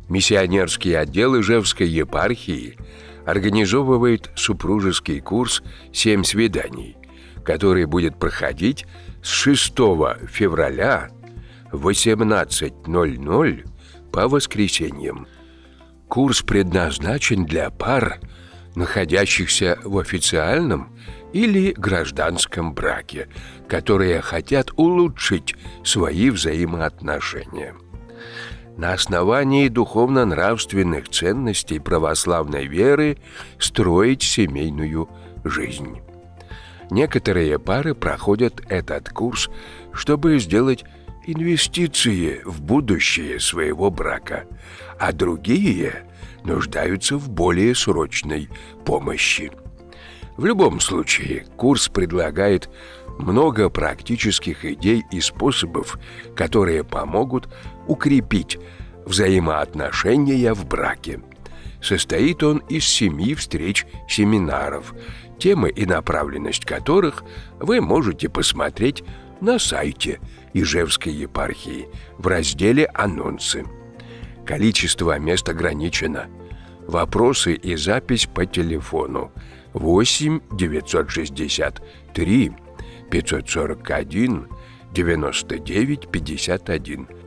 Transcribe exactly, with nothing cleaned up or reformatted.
Миссионерский отдел Ижевской епархии организовывает супружеский курс «Семь свиданий», который будет проходить с шестого февраля в восемнадцать ноль ноль по воскресеньям. Курс предназначен для пар, находящихся в официальном или гражданском браке, которые хотят улучшить свои взаимоотношения. На основании духовно-нравственных ценностей православной веры строить семейную жизнь. Некоторые пары проходят этот курс, чтобы сделать инвестиции в будущее своего брака, а другие нуждаются в более срочной помощи. В любом случае, курс предлагает много практических идей и способов, которые помогут укрепить взаимоотношения в браке. Состоит он из семи встреч-семинаров, темы и направленность которых вы можете посмотреть на сайте Ижевской епархии в разделе «Анонсы». Количество мест ограничено. Вопросы и запись по телефону восемь девятьсот шестьдесят три пятьсот сорок один девяносто девять пятьдесят один.